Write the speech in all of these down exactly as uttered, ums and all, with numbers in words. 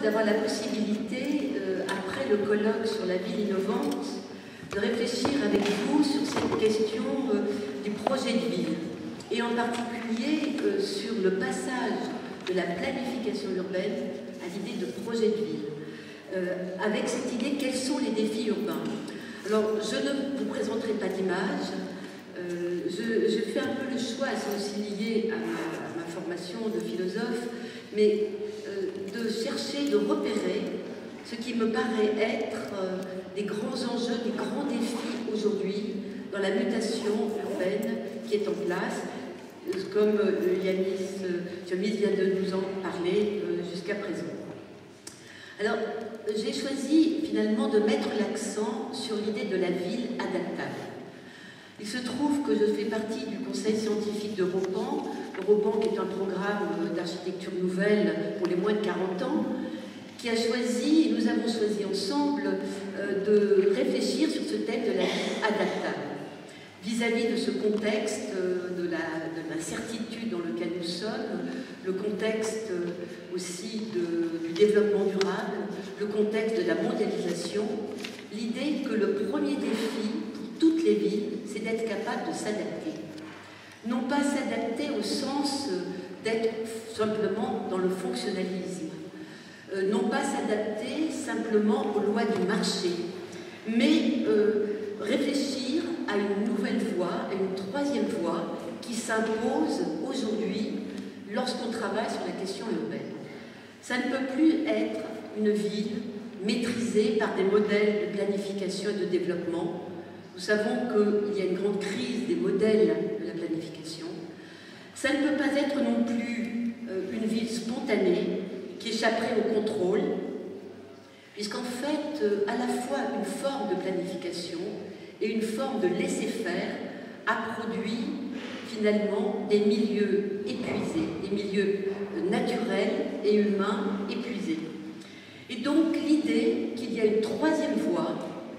d'avoir la possibilité, euh, après le colloque sur la ville innovante, de réfléchir avec vous sur cette question euh, du projet de ville, et en particulier euh, sur le passage de la planification urbaine à l'idée de projet de ville, euh, avec cette idée quels sont les défis urbains. Alors, je ne vous présenterai pas d'image, euh, je, je fais un peu le choix, c'est aussi lié à ma, à ma formation de philosophe, mais euh, de chercher, de repérer ce qui me paraît être euh, des grands enjeux, des grands défis aujourd'hui dans la mutation urbaine qui est en place, comme euh, Yanis euh, vient de nous en parler euh, jusqu'à présent. Alors, j'ai choisi finalement de mettre l'accent sur l'idée de la ville adaptable. Il se trouve que je fais partie du conseil scientifique de Ropan, le Ropan qui est un programme d'architecture nouvelle pour les moins de quarante ans, qui a choisi, et nous avons choisi ensemble, euh, de réfléchir sur ce thème de la vie adaptable, vis-à-vis de ce contexte euh, de l'incertitude dans lequel nous sommes, le contexte euh, aussi de, du développement durable, le contexte de la mondialisation, l'idée que le premier défi pour toutes les villes, c'est d'être capable de s'adapter. Non pas s'adapter au sens d'être simplement dans le fonctionnalisme, Euh, non pas s'adapter simplement aux lois du marché, mais euh, réfléchir à une nouvelle voie, à une troisième voie qui s'impose aujourd'hui lorsqu'on travaille sur la question urbaine. Ça ne peut plus être une ville maîtrisée par des modèles de planification et de développement. Nous savons qu'il y a une grande crise des modèles de la planification. Ça ne peut pas être non plus euh, une ville spontanée qui échapperait au contrôle, puisqu'en fait, à la fois une forme de planification et une forme de laisser-faire a produit finalement des milieux épuisés, des milieux naturels et humains épuisés. Et donc l'idée qu'il y a une troisième voie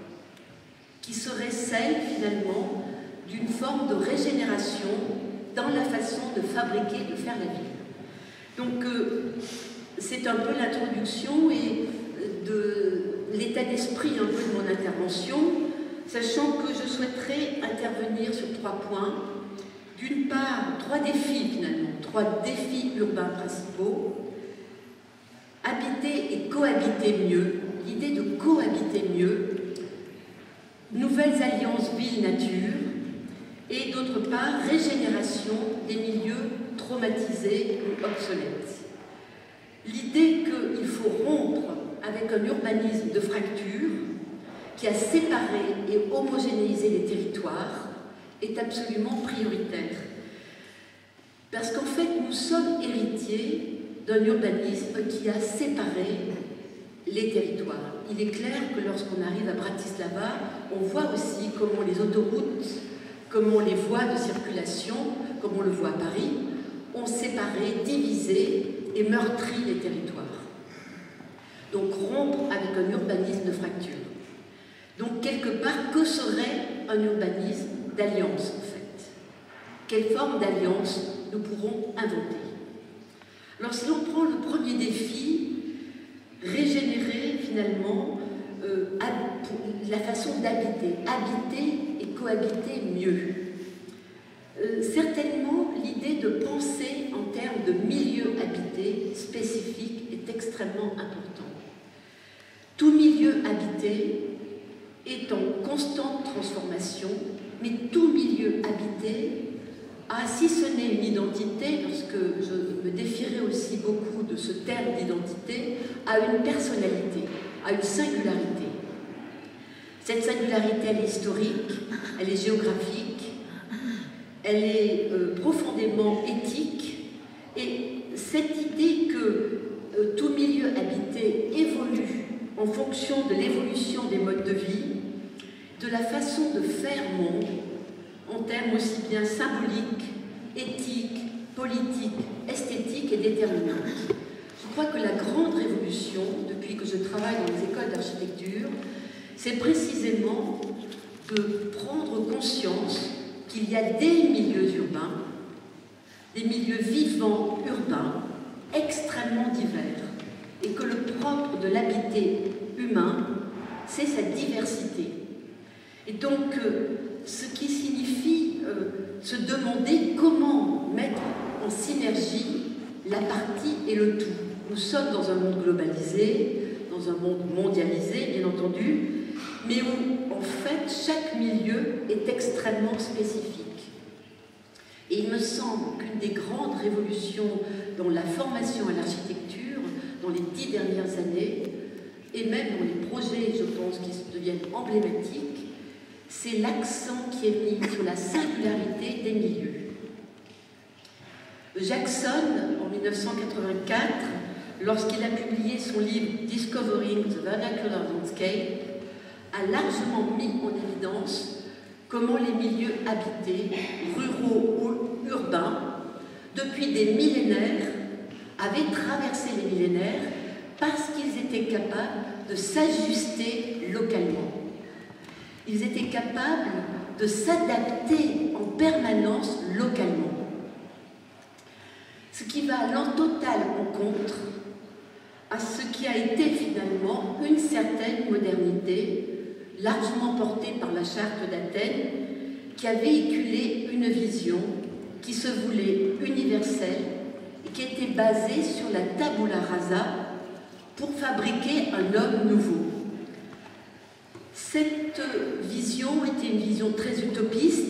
qui serait celle finalement d'une forme de régénération dans la façon de fabriquer, de faire la ville. Donc euh, c'est un peu l'introduction et de l'état d'esprit un peu de mon intervention, sachant que je souhaiterais intervenir sur trois points. D'une part, trois défis finalement, trois défis urbains principaux. Habiter et cohabiter mieux, l'idée de cohabiter mieux, nouvelles alliances ville-nature, et d'autre part, régénération des milieux traumatisés ou obsolètes. L'idée qu'il faut rompre avec un urbanisme de fracture qui a séparé et homogénéisé les territoires est absolument prioritaire. Parce qu'en fait, nous sommes héritiers d'un urbanisme qui a séparé les territoires. Il est clair que lorsqu'on arrive à Bratislava, on voit aussi comment les autoroutes, comment les voies de circulation, comme on le voit à Paris, ont séparé, divisé et meurtri les territoires. Donc rompre avec un urbanisme de fracture. Donc quelque part, que serait un urbanisme d'alliance en fait? Quelle forme d'alliance nous pourrons inventer? Alors si l'on prend le premier défi, régénérer finalement euh, la façon d'habiter, habiter et cohabiter mieux. Euh, certainement, l'idée de penser en termes de milieu habité spécifique est extrêmement importante. Tout milieu habité est en constante transformation, mais tout milieu habité a, si ce n'est une identité, lorsque je me défierais aussi beaucoup de ce terme d'identité, a une personnalité, a une singularité. Cette singularité, elle est historique, elle est géographique, elle est euh, profondément éthique, et cette idée que euh, tout milieu habité évolue en fonction de l'évolution des modes de vie, de la façon de faire monde, en termes aussi bien symboliques, éthiques, politiques, esthétiques et déterminantes. Je crois que la grande révolution, depuis que je travaille dans les écoles d'architecture, c'est précisément de prendre conscience qu'il y a des milieux urbains, des milieux vivants urbains, extrêmement divers, et que le propre de l'habité humain, c'est sa diversité. Et donc, euh, ce qui signifie euh, se demander comment mettre en synergie la partie et le tout. Nous sommes dans un monde globalisé, dans un monde mondialisé, bien entendu, mais où, en fait, chaque milieu est extrêmement spécifique. Et il me semble qu'une des grandes révolutions dans la formation à l'architecture, dans les dix dernières années, et même dans les projets, je pense, qui deviennent emblématiques, c'est l'accent qui est mis sur la singularité des milieux. Jackson, en mille neuf cent quatre-vingt-quatre, lorsqu'il a publié son livre « Discovering the Vernacular Landscape », a largement mis en évidence comment les milieux habités, ruraux ou urbains, depuis des millénaires, avaient traversé les millénaires parce qu'ils étaient capables de s'ajuster localement. Ils étaient capables de s'adapter en permanence localement. Ce qui va à l'en totale encontre à ce qui a été finalement une certaine modernité, largement portée par la Charte d'Athènes, qui a véhiculé une vision qui se voulait universelle et qui était basée sur la tabula rasa pour fabriquer un homme nouveau. Cette vision était une vision très utopiste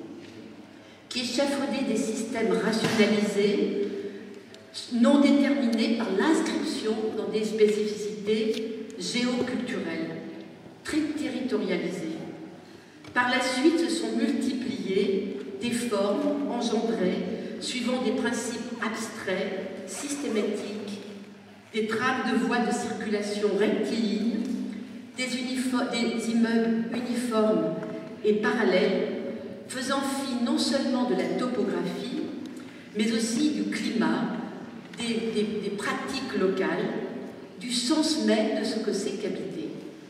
qui échafaudait des systèmes rationalisés, non déterminés par l'inscription dans des spécificités géoculturelles, très territorialisées. Par la suite, se sont multipliées des formes engendrées suivant des principes abstraits, systématiques, des trames de voies de circulation rectilignes, des, des immeubles uniformes et parallèles, faisant fi non seulement de la topographie, mais aussi du climat, des, des, des pratiques locales, du sens même de ce que c'est qu'habiter.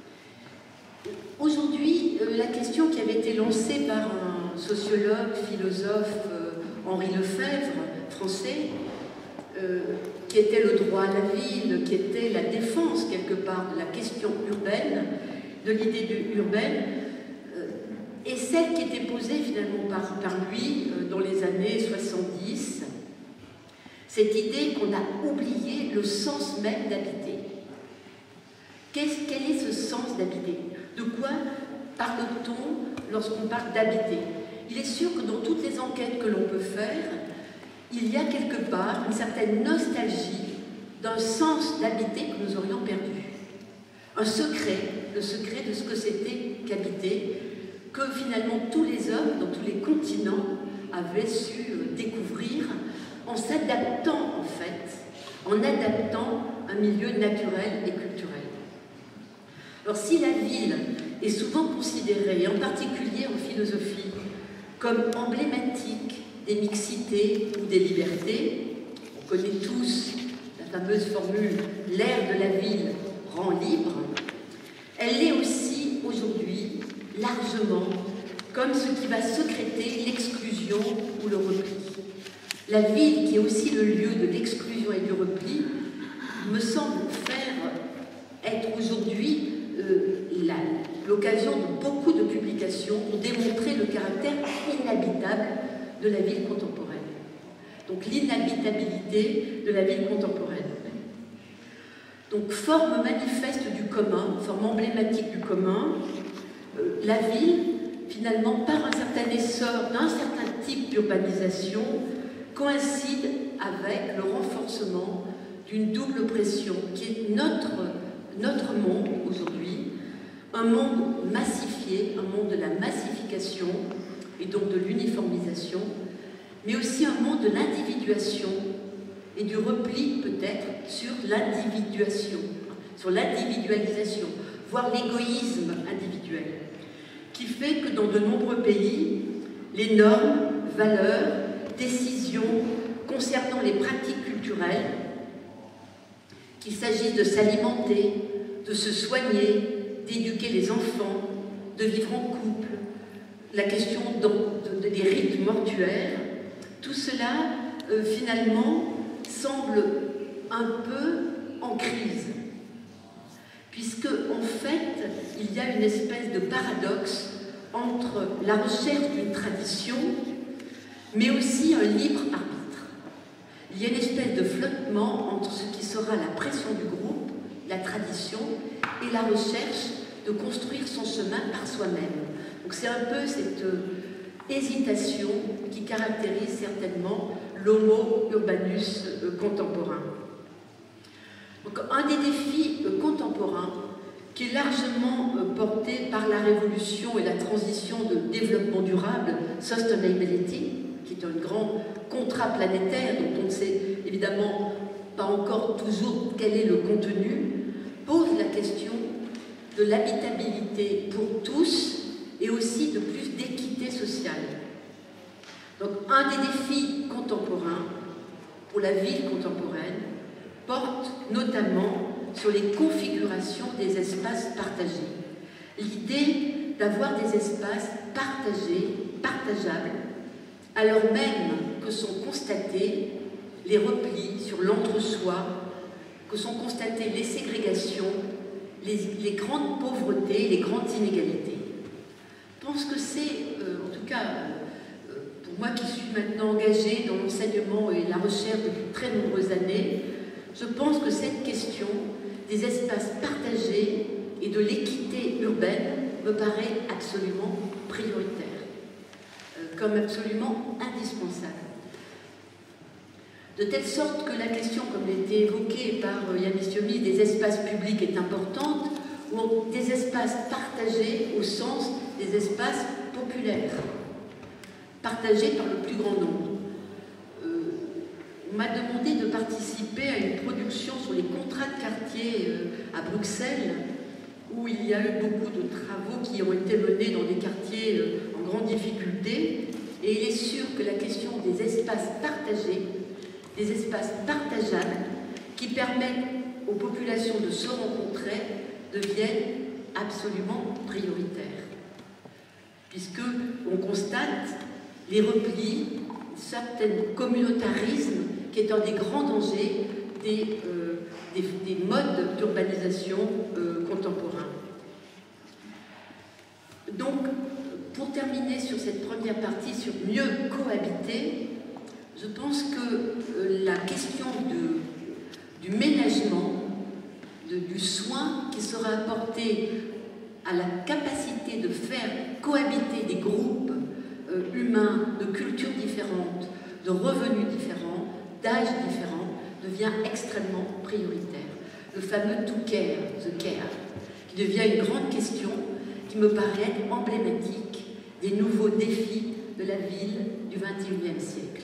Aujourd'hui, la question qui avait été lancée par un sociologue, philosophe, Henri Lefebvre, français, euh, qui était le droit à la ville, qui était la défense, quelque part, de la question urbaine, de l'idée de urbaine, euh, et celle qui était posée finalement par, par lui euh, dans les années soixante-dix, cette idée qu'on a oublié le sens même d'habiter. Qu'est-ce, quel est ce sens d'habiter? De quoi parle-t-on lorsqu'on parle d'habiter? Il est sûr que dans toutes les enquêtes que l'on peut faire, il y a quelque part une certaine nostalgie d'un sens d'habiter que nous aurions perdu. Un secret, le secret de ce que c'était qu'habiter, que finalement tous les hommes, dans tous les continents, avaient su découvrir en s'adaptant en fait, en adaptant un milieu naturel et culturel. Alors si la ville est souvent considérée, en particulier en philosophie, comme emblématique des mixités ou des libertés, on connaît tous la fameuse formule « l'air de la ville rend libre », elle l'est aussi aujourd'hui largement comme ce qui va sécréter l'exclusion ou le repli. La ville, qui est aussi le lieu de l'exclusion et du repli, me semble faire être aujourd'hui euh, l'occasion de beaucoup de publications pour démontrer le caractère inhabitable de la ville contemporaine. Donc l'inhabitabilité de la ville contemporaine. Donc forme manifeste du commun, forme emblématique du commun, euh, la ville, finalement, par un certain essor d'un certain type d'urbanisation, coïncide avec le renforcement d'une double pression qui est notre, notre monde aujourd'hui, un monde massifié, un monde de la massification et donc de l'uniformisation, mais aussi un monde de l'individuation et du repli peut-être sur l'individuation, sur l'individualisation, voire l'égoïsme individuel, qui fait que dans de nombreux pays, les normes, valeurs, décisions concernant les pratiques culturelles, qu'il s'agisse de s'alimenter, de se soigner, d'éduquer les enfants, de vivre en couple, la question de, de, des rites mortuaires, tout cela, euh, finalement, semble un peu en crise. fait, il y a une espèce de paradoxe entre la recherche d'une tradition, mais aussi un libre arbitre. Il y a une espèce de flottement entre ce qui sera la pression du groupe, la tradition, et la recherche de construire son chemin par soi-même. Donc c'est un peu cette euh, hésitation qui caractérise certainement l'homo urbanus euh, contemporain. Donc un des défis euh, contemporains qui est largement euh, porté par la révolution et la transition de développement durable, sustainability, qui est un grand contrat planétaire dont on ne sait évidemment pas encore toujours quel est le contenu, pose la question de l'habitabilité pour tous et aussi de plus d'équité sociale. Donc un des défis contemporains pour la ville contemporaine porte notamment sur les configurations des espaces partagés. L'idée d'avoir des espaces partagés, partageables, alors même que sont constatés les replis sur l'entre-soi, que sont constatées les ségrégations, les, les grandes pauvretés, les grandes inégalités. Je pense que c'est, euh, en tout cas, euh, pour moi qui suis maintenant engagée dans l'enseignement et la recherche depuis très nombreuses années, je pense que cette question des espaces partagés et de l'équité urbaine me paraît absolument prioritaire, euh, comme absolument indispensable. De telle sorte que la question, comme elle a été évoquée par euh, Yanis Yomi, des espaces publics est importante, ou des espaces partagés au sens des espaces populaires, partagés par le plus grand nombre. On m'a demandé de participer à une production sur les contrats de quartier à Bruxelles, où il y a eu beaucoup de travaux qui ont été menés dans des quartiers en grande difficulté. Et il est sûr que la question des espaces partagés, des espaces partageables, qui permettent aux populations de se rencontrer, deviennent absolument prioritaires. Puisqu'on constate les replis, certains communautarismes, qui est un des grands dangers des, euh, des, des modes d'urbanisation euh, contemporains. Donc, pour terminer sur cette première partie, sur mieux cohabiter, je pense que euh, la question de, du ménagement, de, du soin qui sera apporté à la capacité de faire cohabiter des groupes euh, humains de cultures différentes, de revenus différents, d'âges différents, devient extrêmement prioritaire. Le fameux to care, the care, qui devient une grande question qui me paraît être emblématique des nouveaux défis de la ville du vingt et unième siècle.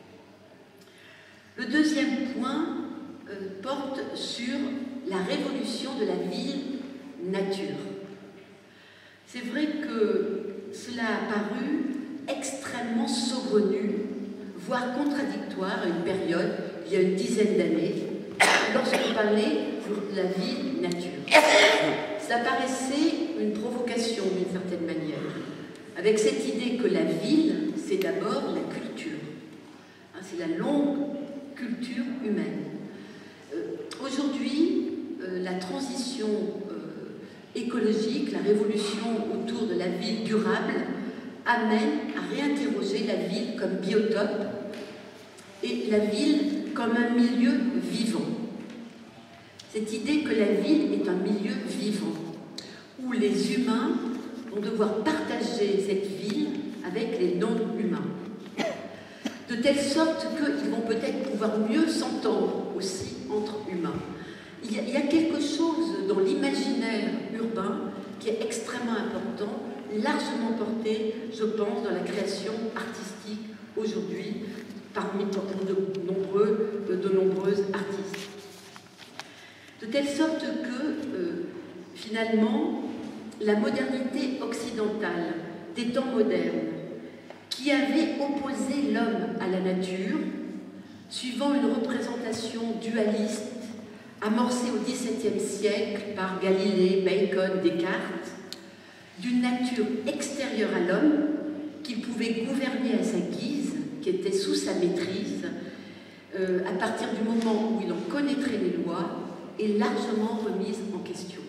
Le deuxième point euh, porte sur la révolution de la ville-nature. C'est vrai que cela a paru extrêmement saugrenu, voire contradictoire à une période, il y a une dizaine d'années, lorsqu'on parlait de la ville-nature. Ça paraissait une provocation d'une certaine manière, avec cette idée que la ville, c'est d'abord la culture. Hein, c'est la longue culture humaine. Euh, Aujourd'hui, euh, la transition euh, écologique, la révolution autour de la ville durable, amène à réinterroger la ville comme biotope et la ville comme un milieu vivant. Cette idée que la ville est un milieu vivant, où les humains vont devoir partager cette ville avec les non-humains, de telle sorte qu'ils vont peut-être pouvoir mieux s'entendre aussi entre humains. Il y a, il y a quelque chose dans l'imaginaire urbain qui est extrêmement important, largement porté, je pense, dans la création artistique aujourd'hui, parmi de nombreux, de nombreuses artistes. De telle sorte que, euh, finalement, la modernité occidentale des temps modernes, qui avait opposé l'homme à la nature, suivant une représentation dualiste amorcée au dix-septième siècle par Galilée, Bacon, Descartes, d'une nature extérieure à l'homme qu'il pouvait gouverner à sa guise, qui était sous sa maîtrise, euh, à partir du moment où il en connaîtrait les lois, est largement remise en question.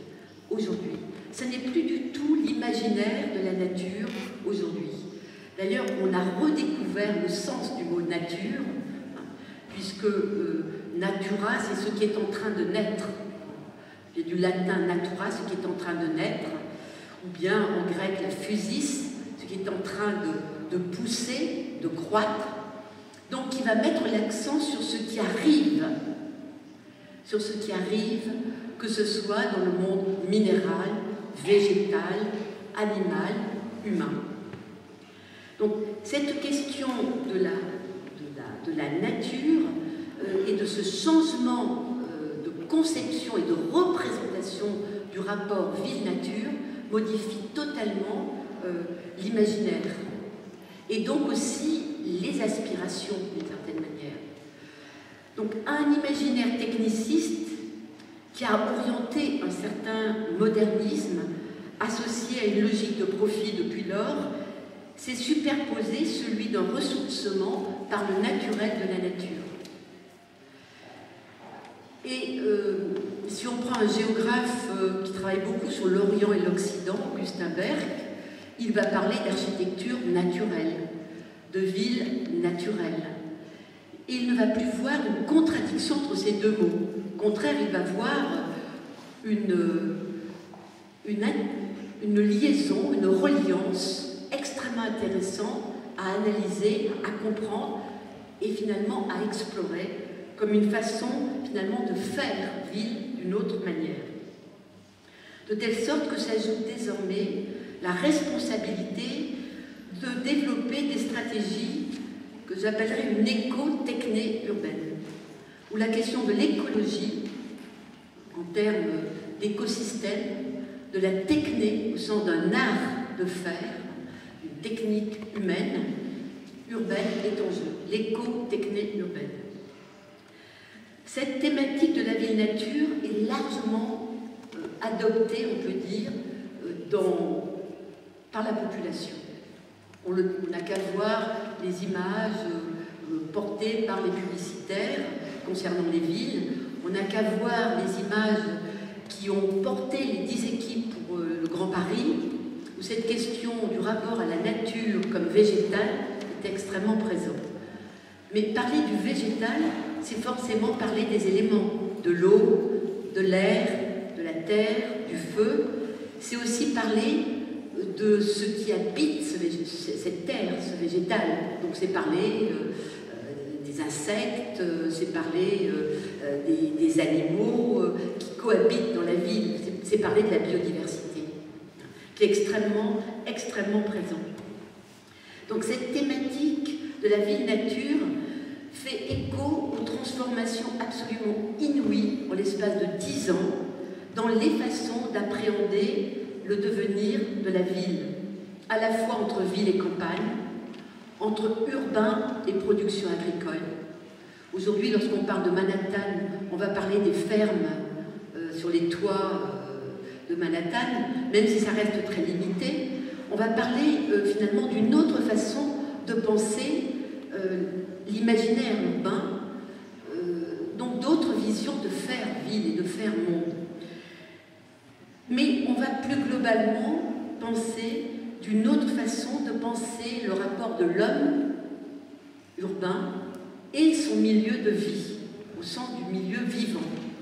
aujourd'hui. Ce n'est plus du tout l'imaginaire de la nature aujourd'hui. D'ailleurs, on a redécouvert le sens du mot nature, hein, puisque euh, natura, c'est ce qui est en train de naître. Il y a du latin natura, ce qui est en train de naître, ou bien en grec la physis, ce qui est en train de, de pousser, de croître. Donc, qui va mettre l'accent sur ce qui arrive, sur ce qui arrive, que ce soit dans le monde minéral, végétal, animal, humain. Donc, cette question de la, de la, de la nature euh, et de ce changement euh, de conception et de représentation du rapport ville-nature modifie totalement euh, l'imaginaire et donc aussi les aspirations d'une certaine manière. Donc, un imaginaire techniciste qui a orienté un certain modernisme associé à une logique de profit depuis lors, s'est superposé celui d'un ressourcement par le naturel de la nature. Et euh, si on prend un géographe euh, qui travaille beaucoup sur l'Orient et l'Occident, Augustin Berg, il va parler d'architecture naturelle, de ville naturelle. Et il ne va plus voir une contradiction entre ces deux mots. Au contraire, il va voir une, une, une liaison, une reliance extrêmement intéressante à analyser, à comprendre et finalement à explorer comme une façon finalement de faire ville d'une autre manière. De telle sorte que s'ajoute désormais la responsabilité de développer des stratégies que j'appellerais une éco-techné urbaine, où la question de l'écologie, en termes d'écosystème, de la techné au sens d'un art de faire, une technique humaine, urbaine est en jeu, l'éco-techné urbaine. Cette thématique de la ville-nature est largement euh, adoptée, on peut dire, euh, dans, par la population. On n'a qu'à voir les images euh, portées par les publicitaires concernant les villes, on n'a qu'à voir les images qui ont porté les dix équipes pour euh, le Grand Paris, où cette question du rapport à la nature comme végétal est extrêmement présente. Mais parler du végétal, c'est forcément parler des éléments, de l'eau, de l'air, de la terre, du feu. C'est aussi parler de ce qui habite ce cette terre, ce végétal. Donc c'est parler euh, des insectes, c'est parler euh, des, des animaux euh, qui cohabitent dans la ville, c'est parler de la biodiversité, qui est extrêmement, extrêmement présente. Donc cette thématique de la ville-nature fait écho aux transformations absolument inouïes en l'espace de dix ans dans les façons d'appréhender le devenir de la ville, à la fois entre ville et campagne, entre urbain et production agricole. Aujourd'hui, lorsqu'on parle de Manhattan, on va parler des fermes euh, sur les toits euh, de Manhattan, même si ça reste très limité. On va parler euh, finalement d'une autre façon de penser euh, l'imaginaire urbain, euh, donc d'autres visions de faire ville et de faire monde. Mais on va plus globalement penser d'une autre façon de penser le rapport de l'homme urbain et son milieu de vie, au sens du milieu vivant.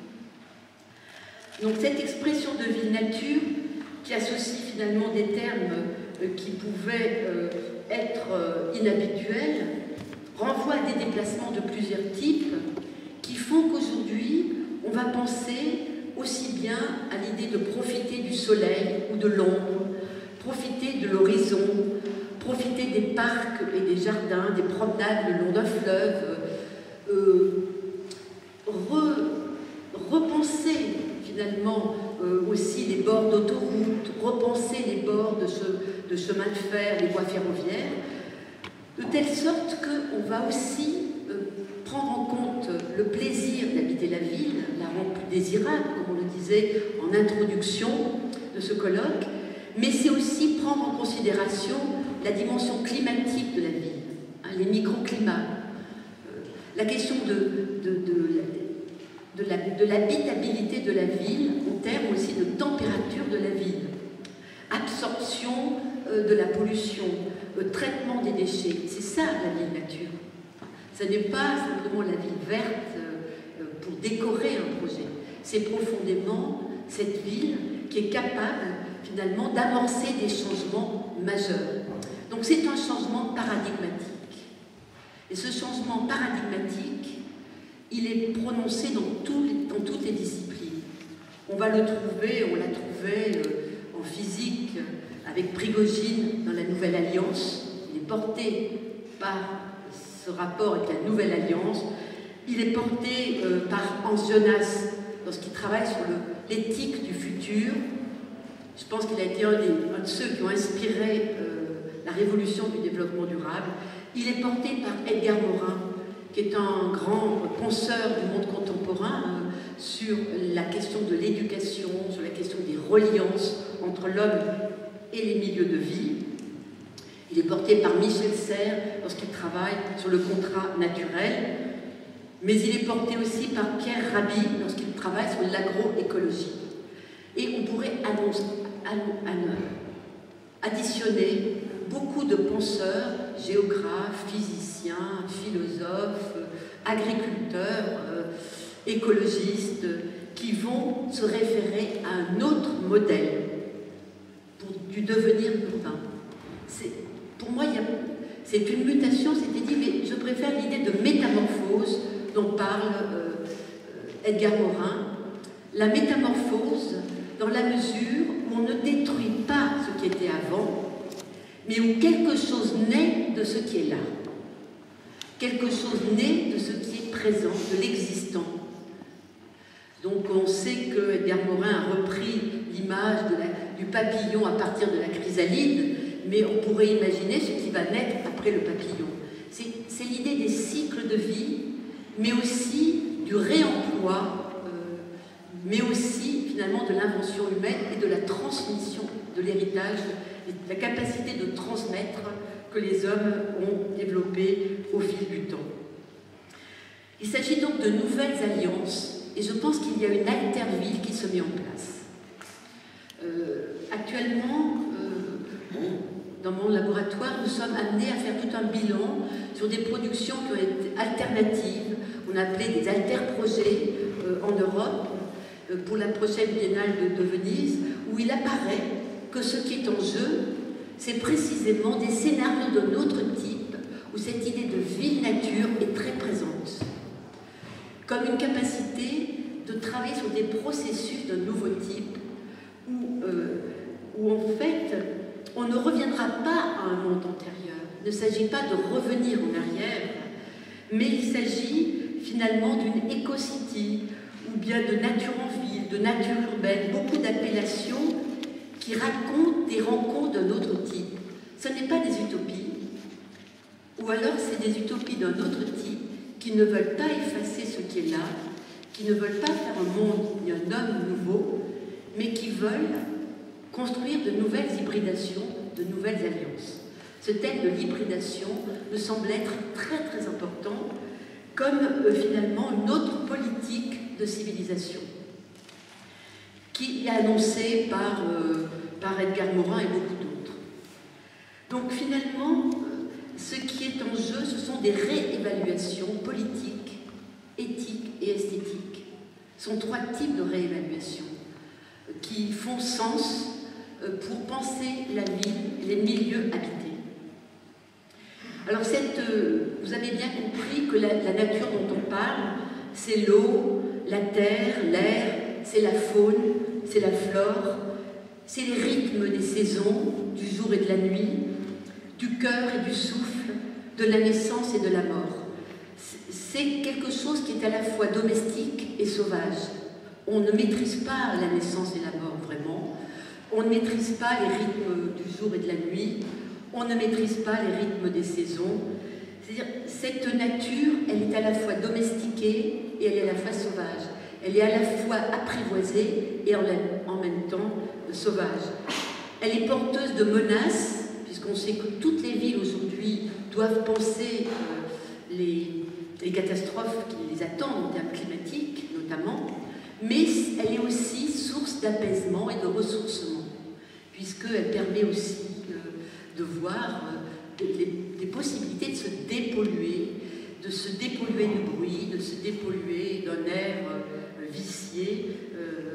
Donc cette expression de ville-nature, qui associe finalement des termes euh, qui pouvaient euh, être euh, inhabituels, renvoie à des déplacements de plusieurs types qui font qu'aujourd'hui, on va penser aussi bien à l'idée de profiter du soleil ou de l'ombre, profiter de l'horizon, profiter des parcs et des jardins, des promenades le long d'un fleuve, euh, re, repenser finalement euh, aussi les bords d'autoroute, repenser les bords de, ce, de chemins de fer, les voies ferroviaires, de telle sorte qu'on va aussi euh, prendre en compte le plaisir d'habiter la ville, la rendre plus désirable, comme on le disait en introduction de ce colloque, mais c'est aussi prendre en considération la dimension climatique de la ville, hein, les microclimats, euh, la question de, de, de, de l'habitabilité de, de la ville, en termes aussi de température de la ville, absorption euh, de la pollution, euh, traitement des déchets. C'est ça la ville nature. Ce n'est pas simplement la ville verte euh, pour décorer un projet. C'est profondément cette ville qui est capable finalement d'amorcer des changements majeurs. Donc c'est un changement paradigmatique. Et ce changement paradigmatique, il est prononcé dans, tout les, dans toutes les disciplines. On va le trouver, on l'a trouvé euh, en physique avec Prigogine dans la Nouvelle Alliance. Il est porté par ce rapport avec la Nouvelle Alliance. Il est porté euh, par Hans Jonas lorsqu'il travaille sur l'éthique du futur. Je pense qu'il a été un, des, un de ceux qui ont inspiré euh, la révolution du développement durable. Il est porté par Edgar Morin, qui est un grand penseur du monde contemporain euh, sur la question de l'éducation, sur la question des reliances entre l'homme et les milieux de vie. Il est porté par Michel Serres lorsqu'il travaille sur le contrat naturel, mais il est porté aussi par Pierre Rabhi lorsqu'il travaille sur l'agroécologie. Et on pourrait annoncer, additionner beaucoup de penseurs, géographes, physiciens, philosophes, agriculteurs, euh, écologistes, qui vont se référer à un autre modèle pour, du devenir urbain. Pour moi, c'est une mutation, c'était dit, mais je préfère l'idée de métamorphose dont parle euh, Edgar Morin. La métamorphose, dans la mesure où on ne détruit pas ce qui était avant, mais où quelque chose naît de ce qui est là. Quelque chose naît de ce qui est présent, de l'existant. Donc on sait que Edgar Morin a repris l'image du papillon à partir de la chrysalide, mais on pourrait imaginer ce qui va naître après le papillon. C'est l'idée des cycles de vie, mais aussi du réemploi, euh, mais aussi finalement de l'invention humaine et de la transmission de l'héritage, la capacité de transmettre que les hommes ont développée au fil du temps. Il s'agit donc de nouvelles alliances, et je pense qu'il y a une alterville qui se met en place. Euh, actuellement, euh, dans mon laboratoire, nous sommes amenés à faire tout un bilan sur des productions qui ont été alternatives, on a appelé des alter-projets euh, en Europe, euh, pour la prochaine biennale de, de Venise, où il apparaît que ce qui est en jeu, c'est précisément des scénarios d'un autre type, où cette idée de ville-nature est très présente, comme une capacité de travailler sur des processus d'un nouveau type, où, euh, où en fait, on ne reviendra pas à un monde antérieur. Il ne s'agit pas de revenir en arrière, mais il s'agit finalement d'une éco-city, ou bien de nature en ville, de nature urbaine, beaucoup d'appellations qui racontent des rencontres d'un autre type. Ce n'est pas des utopies, ou alors c'est des utopies d'un autre type qui ne veulent pas effacer ce qui est là, qui ne veulent pas faire un monde ni un homme nouveau, mais qui veulent construire de nouvelles hybridations, de nouvelles alliances. Ce thème de l'hybridation me semble être très très important, comme euh, finalement une autre politique de civilisation, qui est annoncée par, euh, par Edgar Morin et beaucoup d'autres. Donc finalement, ce qui est en jeu, ce sont des réévaluations politiques, éthiques et esthétiques. Ce sont trois types de réévaluations qui font sens pour penser la ville, les milieux habités. Alors, cette, euh, vous avez bien compris que la, la nature dont on parle, c'est l'eau, la terre, l'air, c'est la faune, c'est la flore, c'est les rythmes des saisons, du jour et de la nuit, du cœur et du souffle, de la naissance et de la mort. C'est quelque chose qui est à la fois domestique et sauvage. On ne maîtrise pas la naissance et la mort, vraiment. On ne maîtrise pas les rythmes du jour et de la nuit. On ne maîtrise pas les rythmes des saisons. C'est-à-dire, cette nature, elle est à la fois domestiquée et elle est à la fois sauvage. Elle est à la fois apprivoisée et en même temps sauvage. Elle est porteuse de menaces, puisqu'on sait que toutes les villes aujourd'hui doivent penser euh, les, les catastrophes qui les attendent en termes climatiques, notamment notamment, mais elle est aussi source d'apaisement et de ressourcement, puisqu'elle permet aussi euh, de voir euh, des, des possibilités de se dépolluer, de se dépolluer du bruit, de se dépolluer d'un air euh, vicié, euh,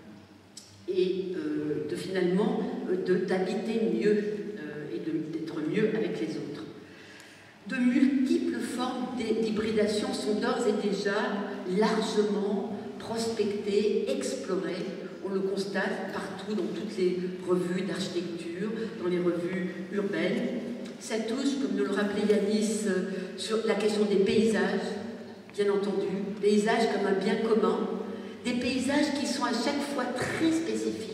et euh, de finalement euh, d'habiter mieux euh, et d'être mieux avec les autres. De multiples formes d'hybridation sont d'ores et déjà largement prospectées, explorées. On le constate partout dans toutes les revues d'architecture, dans les revues urbaines. Ça touche, comme nous le rappelait Yanis, sur la question des paysages, bien entendu, paysages comme un bien commun, des paysages qui sont à chaque fois très spécifiques.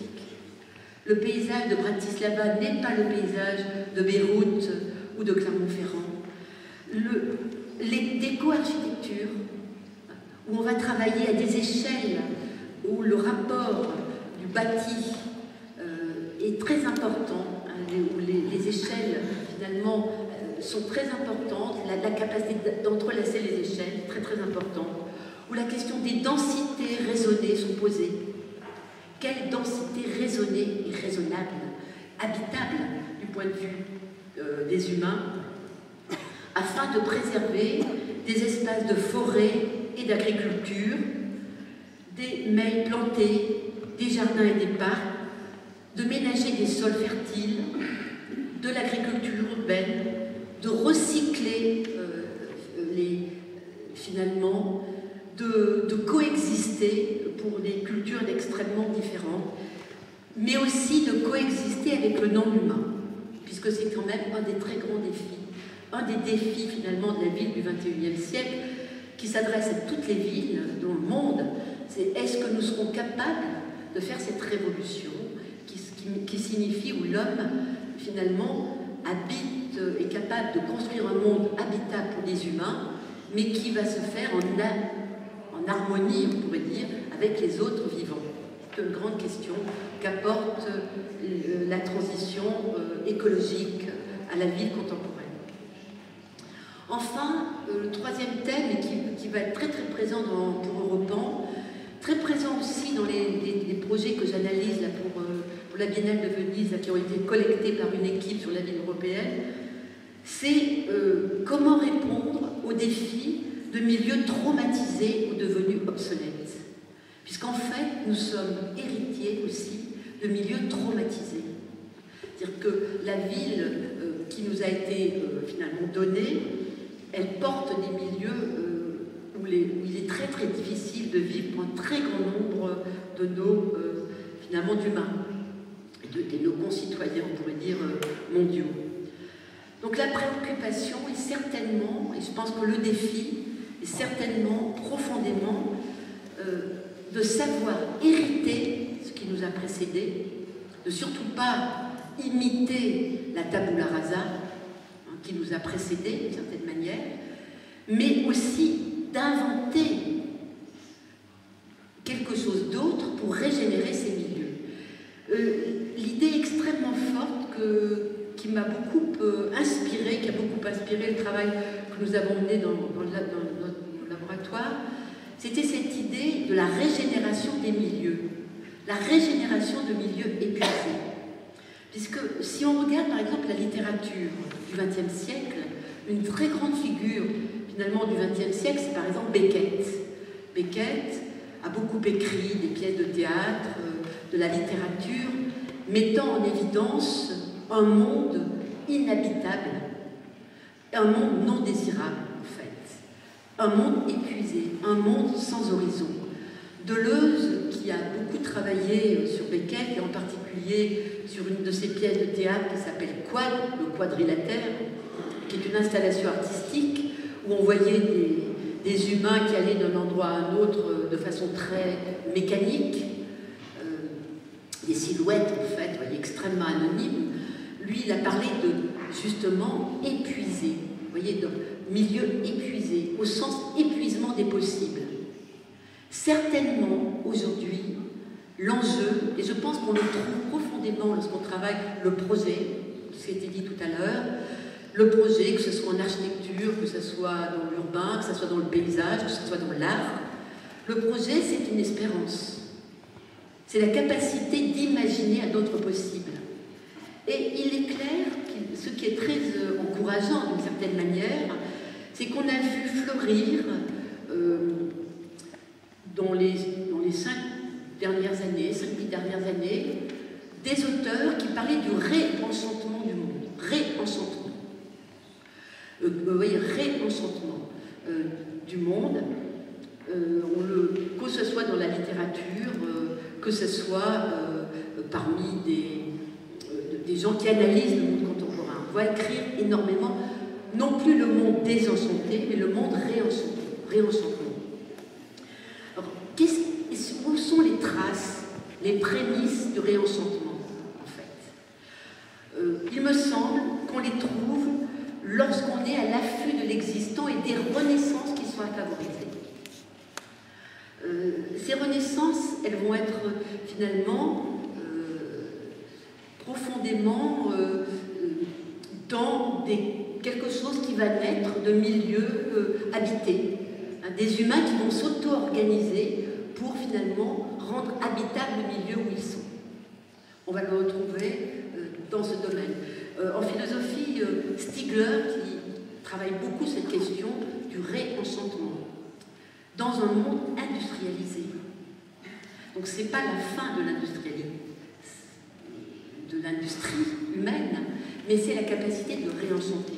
Le paysage de Bratislava n'est pas le paysage de Beyrouth ou de Clermont-Ferrand. Le, les déco-architectures, où on va travailler à des échelles, où le rapport du bâti euh, est très important, hein, où les, les échelles finalement euh, sont très importantes, la, la capacité d'entrelacer les échelles, très très importante, où la question des densités raisonnées sont posées. Quelle densité raisonnée et raisonnable, habitable du point de vue euh, des humains, afin de préserver des espaces de forêt et d'agriculture, des mails plantés, des jardins et des parcs, de ménager des sols fertiles, de l'agriculture urbaine, de recycler euh, les, finalement, de, de coexister pour des cultures extrêmement différentes, mais aussi de coexister avec le non-humain, puisque c'est quand même un des très grands défis. Un des défis finalement de la ville du vingt et unième siècle, qui s'adresse à toutes les villes dans le monde, c'est est-ce que nous serons capables de faire cette révolution qui, qui, qui signifie où l'homme finalement habite, est capable de construire un monde habitable pour les humains, mais qui va se faire en, en harmonie, on pourrait dire, avec les autres vivants. C'est une grande question qu'apporte la transition écologique à la ville contemporaine. Enfin, euh, le troisième thème, et qui, qui va être très très présent dans, pour Europan, très présent aussi dans les, les, les projets que j'analyse là, pour, euh, pour la Biennale de Venise, là, qui ont été collectés par une équipe sur la ville européenne, c'est euh, comment répondre aux défis de milieux traumatisés ou devenus obsolètes. Puisqu'en fait, nous sommes héritiers aussi de milieux traumatisés. C'est-à-dire que la ville euh, qui nous a été euh, finalement donnée, elle porte des milieux euh, où, les, où il est très très difficile de vivre pour un très grand nombre de nos, euh, finalement, d'humains, de, de nos concitoyens, on pourrait dire, euh, mondiaux. Donc la préoccupation est certainement, et je pense que le défi est certainement, profondément, euh, de savoir hériter ce qui nous a précédés, de surtout pas imiter la tabula rasa, qui nous a précédés d'une certaine manière, mais aussi d'inventer quelque chose d'autre pour régénérer ces milieux. Euh, L'idée extrêmement forte que, qui m'a beaucoup euh, inspiré, qui a beaucoup inspiré le travail que nous avons mené dans, dans, la, dans notre laboratoire, c'était cette idée de la régénération des milieux, la régénération de milieux épuisés. Puisque si on regarde par exemple la littérature du vingtième siècle, une très grande figure finalement du vingtième siècle, c'est par exemple Beckett. Beckett a beaucoup écrit des pièces de théâtre, de la littérature, mettant en évidence un monde inhabitable, un monde non désirable en fait, un monde épuisé, un monde sans horizon. Deleuze, qui a beaucoup travaillé sur Beckett, et en particulier sur une de ses pièces de théâtre qui s'appelle Quad, le quadrilatère, qui est une installation artistique où on voyait des, des humains qui allaient d'un endroit à un autre de façon très mécanique, euh, des silhouettes en fait, vous voyez, extrêmement anonymes. Lui, il a parlé de justement épuisé, vous voyez, de milieu épuisé, au sens épuisement des possibles. Certainement, aujourd'hui, l'enjeu, et je pense qu'on le trouve profondément lorsqu'on travaille le projet, ce qui a été dit tout à l'heure, le projet, que ce soit en architecture, que ce soit dans l'urbain, que ce soit dans le paysage, que ce soit dans l'art, Le projet, c'est une espérance. C'est la capacité d'imaginer un autre possible. Et il est clair, ce qui est très euh, encourageant d'une certaine manière, c'est qu'on a vu fleurir euh, dans, les, dans les cinq dernières années, cinq, dix dernières années, des auteurs qui parlaient du réenchantement du monde. Réenchantement. Euh, vous voyez, réenchantement euh, du monde, euh, on le, que ce soit dans la littérature, euh, que ce soit euh, parmi des, euh, des gens qui analysent le monde contemporain. On va écrire énormément, non plus le monde désenchanté, mais le monde réenchanté. réenchantement. Alors, où sont les traces, les prémices du réenchantement, en fait? euh, Il me semble qu'on les trouve lorsqu'on est à l'affût de l'existant et des renaissances qui sont à favoriser. Euh, ces renaissances, elles vont être finalement euh, profondément euh, dans des, quelque chose qui va naître de milieux euh, habités. Hein, des humains qui vont s'auto-organiser pour finalement rendre habitable le milieu où ils sont. On va le retrouver euh, dans ce domaine. Euh, en philosophie, euh, Stigler, qui travaille beaucoup cette question du réenchantement dans un monde industrialisé. Donc ce n'est pas la fin de l'industrie, de l'industrie humaine, mais c'est la capacité de réenchanter.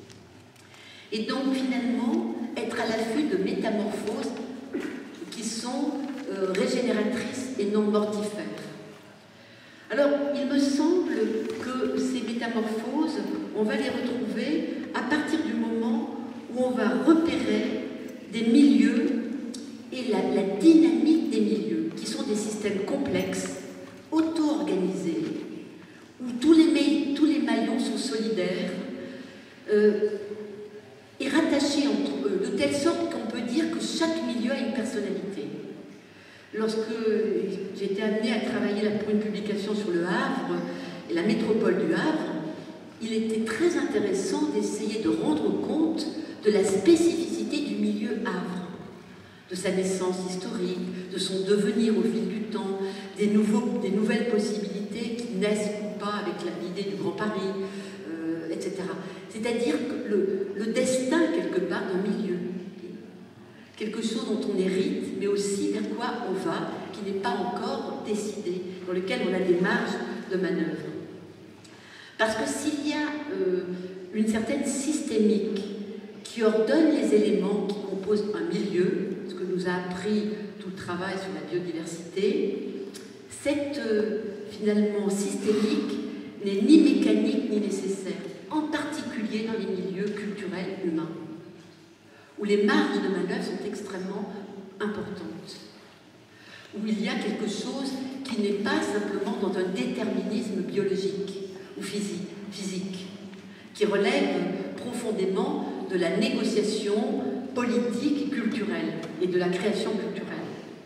Et donc finalement, être à l'affût de métamorphoses qui sont euh, régénératrices et non mortifères. Alors, il me semble que ces métamorphoses, on va les retrouver à partir du moment où on va repérer des milieux et la, la dynamique des milieux, qui sont des systèmes complexes, auto-organisés, où tous les, ma tous les maillons sont solidaires euh, et rattachés entre eux, de telle sorte qu'on peut dire que chaque milieu a une personnalité. Lorsque j'ai été amenée à travailler pour une publication sur le Havre et la métropole du Havre, il était très intéressant d'essayer de rendre compte de la spécificité du milieu Havre, de sa naissance historique, de son devenir au fil du temps, des, nouveaux, des nouvelles possibilités qui naissent ou pas avec l'idée du Grand Paris, euh, et cetera. C'est-à-dire le, le destin, quelque part, d'un milieu. Quelque chose dont on hérite, mais aussi vers quoi on va, qui n'est pas encore décidé, dans lequel on a des marges de manœuvre. Parce que s'il y a euh, une certaine systémique qui ordonne les éléments qui composent un milieu, ce que nous a appris tout le travail sur la biodiversité, cette euh, finalement systémique n'est ni mécanique ni nécessaire, en particulier dans les milieux culturels humains, où les marges de manœuvre sont extrêmement importantes, où il y a quelque chose qui n'est pas simplement dans un déterminisme biologique ou physique, physique qui relève profondément de la négociation politique et culturelle et de la création culturelle.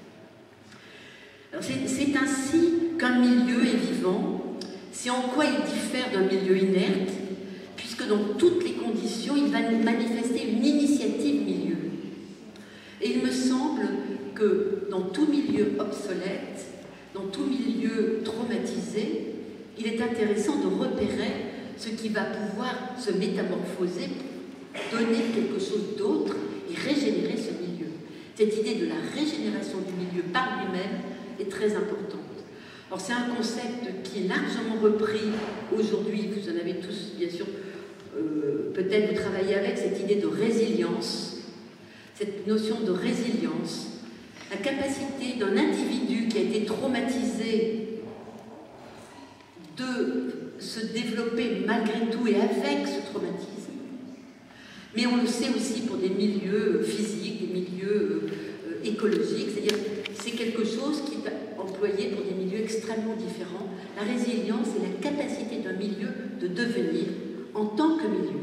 C'est ainsi qu'un milieu est vivant, c'est en quoi il diffère d'un milieu inerte, puisque dans toutes les conditions, il va manifester une initiative milieu. Et il me semble que dans tout milieu obsolète, dans tout milieu traumatisé, il est intéressant de repérer ce qui va pouvoir se métamorphoser, donner quelque chose d'autre et régénérer ce milieu. Cette idée de la régénération du milieu par lui-même est très importante. Alors c'est un concept qui est largement repris aujourd'hui, vous en avez tous bien sûr, euh, peut-être vous travaillez avec cette idée de résilience, cette notion de résilience, la capacité d'un individu qui a été traumatisé de se développer malgré tout et avec ce traumatisme. Mais on le sait aussi pour des milieux physiques, des milieux euh, écologiques, c'est-à-dire c'est quelque chose qui est employé pour des milieux extrêmement différents. La résilience, c'est la capacité d'un milieu de devenir en tant que milieu.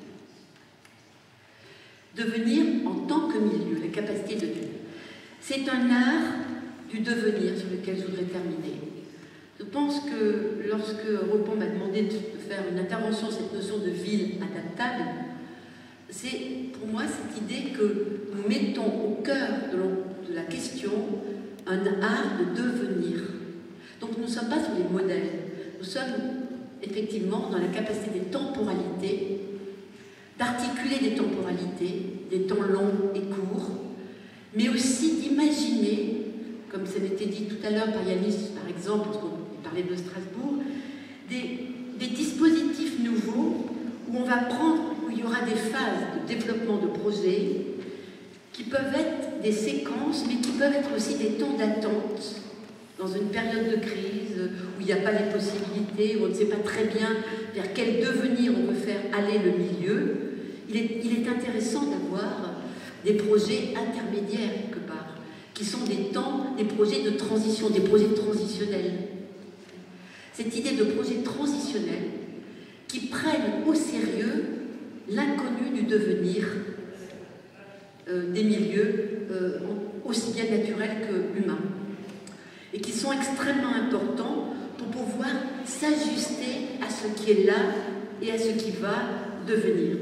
Devenir en tant que milieu, la capacité de devenir. C'est un art du devenir sur lequel je voudrais terminer. Je pense que lorsque Repon m'a demandé de faire une intervention sur cette notion de ville adaptable, c'est pour moi cette idée que nous mettons au cœur de de la question un art de devenir. Donc nous ne sommes pas sur les modèles, nous sommes effectivement dans la capacité des temporalités, d'articuler des temporalités, des temps longs et courts, mais aussi d'imaginer, comme ça m'était dit tout à l'heure par Yanis par exemple, parce qu'on parlait de Strasbourg, des, des dispositifs nouveaux où on va prendre, où il y aura des phases de développement de projets qui peuvent être des séquences, mais qui peuvent être aussi des temps d'attente dans une période de crise où il n'y a pas les possibilités, où on ne sait pas très bien vers quel devenir on veut faire aller le milieu. Il est, il est intéressant d'avoir des projets intermédiaires quelque part, qui sont des temps, des projets de transition, des projets transitionnels. Cette idée de projet transitionnel qui prennent au sérieux l'inconnu du devenir euh, des milieux euh, aussi bien naturels que humains, et qui sont extrêmement importants pour pouvoir s'ajuster à ce qui est là et à ce qui va devenir.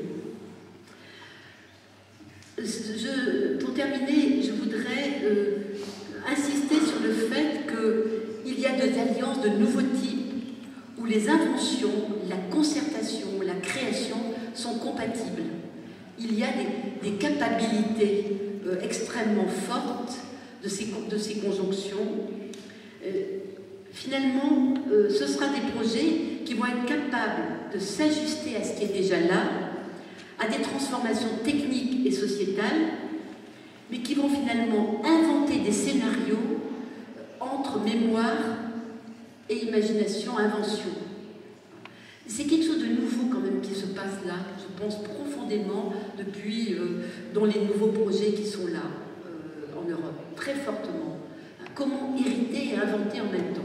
Je, pour terminer, je voudrais euh, insister sur le fait qu'il y a des alliances de nouveaux types où les inventions, la concertation, la création sont compatibles. Il y a des, des capacités euh, extrêmement fortes de ces, de ces conjonctions. Euh, finalement, euh, ce sera des projets qui vont être capables de s'ajuster à ce qui est déjà là, à des transformations techniques et sociétales, mais qui vont finalement inventer des scénarios entre mémoire et imagination, invention. C'est quelque chose de nouveau quand même qui se passe là, je pense profondément depuis euh, dans les nouveaux projets qui sont là euh, en Europe, très fortement. Comment hériter et inventer en même temps?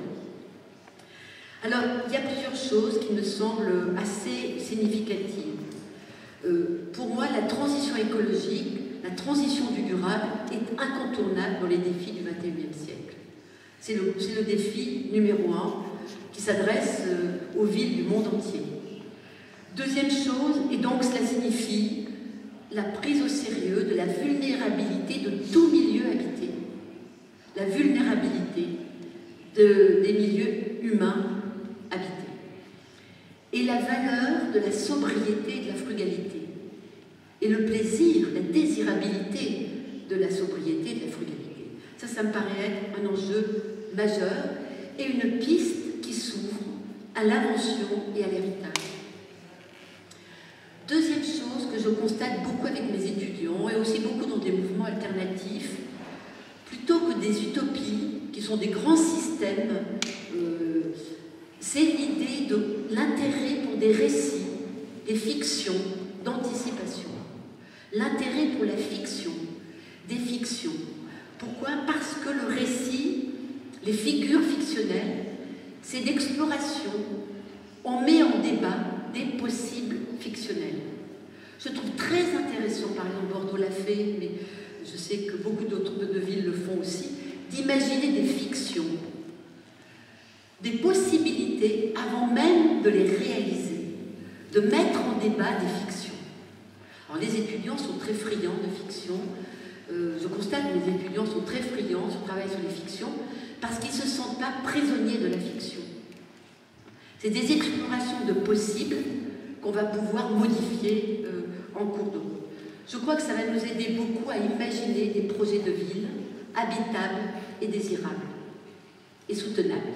Alors, il y a plusieurs choses qui me semblent assez significatives. Euh, pour moi, la transition écologique, la transition du durable est incontournable dans les défis du vingt et unième siècle. C'est le, c'est le défi numéro un qui s'adresse euh, aux villes du monde entier. Deuxième chose, et donc cela signifie la prise au sérieux de la vulnérabilité de tout milieu habité. La vulnérabilité de, des milieux humains habités. Et la valeur de la sobriété et de la frugalité. Et le plaisir, la désirabilité de la sobriété et de la frugalité. Ça, ça me paraît être un enjeu majeur et une piste qui s'ouvre à l'invention et à l'héritage. Deuxième chose que je constate beaucoup avec mes étudiants et aussi beaucoup dans des mouvements alternatifs, plutôt que des utopies qui sont des grands systèmes, euh, c'est l'idée de l'intérêt pour des récits, des fictions d'anticipation. L'intérêt pour la fiction, des fictions. Pourquoi? Parce que le récit, les figures fictionnelles, c'est d'exploration. On met en débat des possibles fictionnels. Je trouve très intéressant, par exemple, Bordeaux l'a fait, mais je sais que beaucoup d'autres de villes le font aussi, d'imaginer des fictions, des possibilités avant même de les réaliser, de mettre en débat des fictions. Alors les étudiants sont très friands de fiction, euh, je constate que les étudiants sont très friands, je travaille sur les fictions, parce qu'ils ne se sentent pas prisonniers de la fiction. C'est des explorations de possibles qu'on va pouvoir modifier euh, en cours de route. Je crois que ça va nous aider beaucoup à imaginer des projets de ville habitables et désirables et soutenables.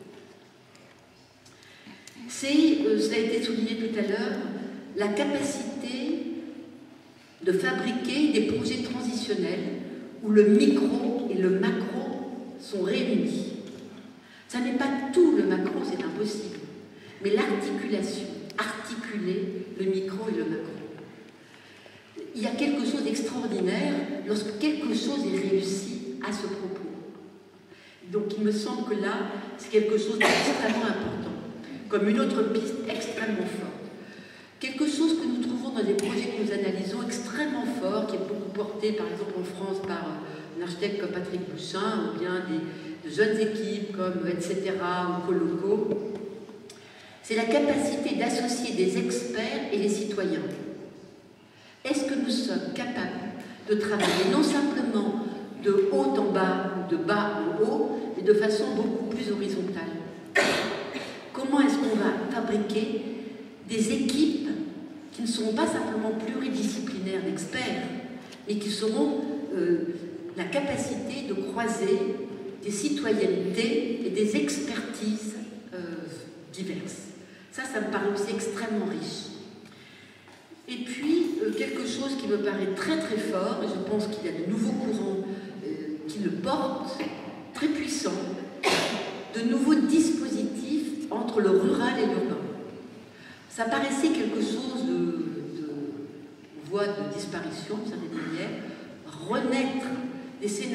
C'est, euh, ça a été souligné tout à l'heure, la capacité de fabriquer des projets transitionnels où le micro et le macro sont réunis. Ça n'est pas tout le macro, c'est impossible, mais l'articulation, articuler le micro et le macro. Il y a quelque chose d'extraordinaire lorsque quelque chose est réussi à ce propos. Donc il me semble que là, c'est quelque chose d'extrêmement important, comme une autre piste extrêmement forte. Quelque chose que nous trouvons dans des projets que nous analysons extrêmement fort, qui est beaucoup porté par exemple en France par un architecte comme Patrick Bouchin, ou bien des, de jeunes équipes comme et cetera ou Coloco, c'est la capacité d'associer des experts et les citoyens. Est-ce que nous sommes capables de travailler non simplement de haut en bas ou de bas en haut, mais de façon beaucoup plus horizontale. Comment est-ce qu'on va fabriquer des équipes qui ne seront pas simplement pluridisciplinaires d'experts, mais qui seront euh, la capacité de croiser des citoyennetés et des expertises euh, diverses. Ça, ça me paraît aussi extrêmement riche. Et puis, euh, quelque chose qui me paraît très très fort, et je pense qu'il y a de nouveaux courants euh, qui le portent, très puissants, de nouveaux dispositifs entre le rural et l'urbain. Ça paraissait quelque chose de, de voie de disparition, d'une certaine manière, renaître des scénarios